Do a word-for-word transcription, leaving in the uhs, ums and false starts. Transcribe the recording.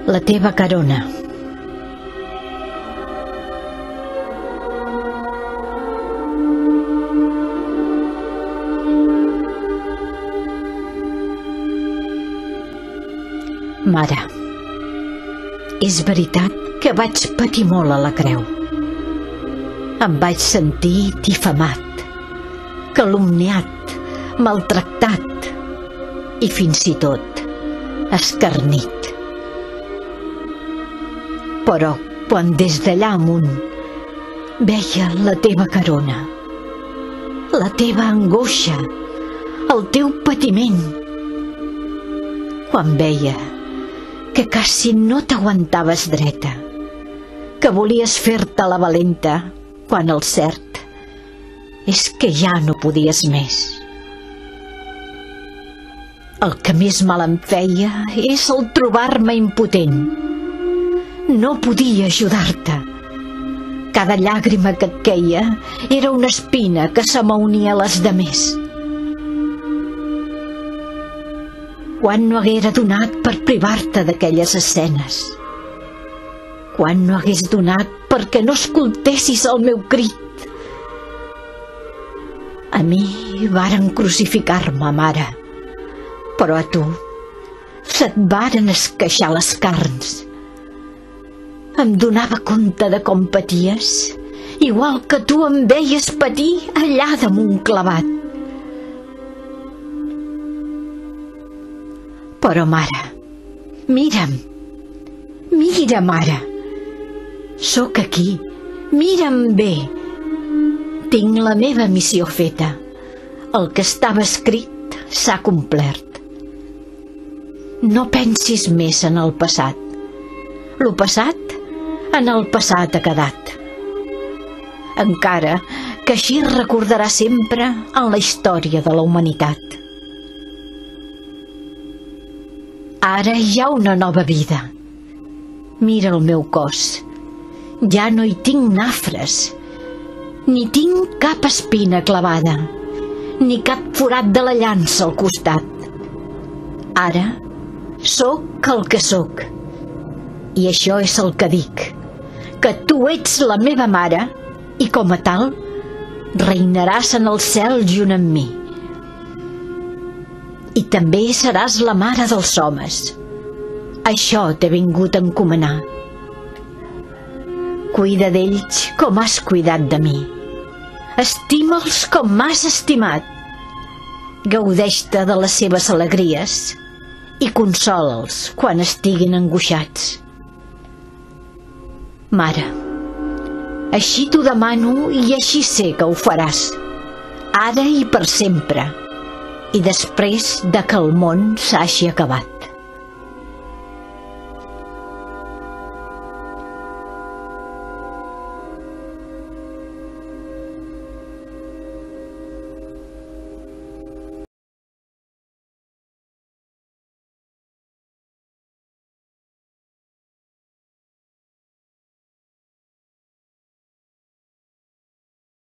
La teva carona. Mare, és veritat que vaig patir molt a la creu. Em vaig sentir difamat, calumniat, maltractat i fins i tot escarnit. Però quan des d'allà amunt veia la teva carona, la teva angoixa, el teu patiment, quan veia que quasi no t'aguantaves dreta, que volies fer-te la valenta, quan el cert és que ja no podies més. El que més mal em feia és el trobar-me impotent. No podia ajudar-te. Cada llàgrima que et queia era una espina que se m'unia a les demés. Quan no haguera donat per privar-te d'aquelles escenes? Quan no hagués donat perquè no escoltessis el meu crit? A mi varen crucificar-me, mare, però a tu se't varen esqueixar les carns. Em donava compte de com paties, igual que tu em veies patir allà damunt clavat. Però, mare, mira'm, mira, mare, sóc aquí, mira'm bé. Tinc la meva missió feta. El que estava escrit s'ha complert. No pensis més en el passat. Lo passat, en el passat ha quedat. Encara que així es recordarà sempre en la història de la humanitat. Ara hi ha una nova vida. Mira el meu cos. Ja no hi tinc nafres, ni tinc cap espina clavada, ni cap forat de la llança al costat. Ara sóc el que sóc, i això és el que dic, que tu ets la meva mare i com a tal reinaràs en el cel junt amb mi. I també seràs la mare dels homes. Això t'he vingut a encomanar. Cuida d'ells com has cuidat de mi. Estima'ls com m'has estimat. Gaudeix-te de les seves alegries i consola'ls quan estiguin angoixats. Mare, així t'ho demano i així sé que ho faràs, ara i per sempre, i després de que el món s'hagi acabat.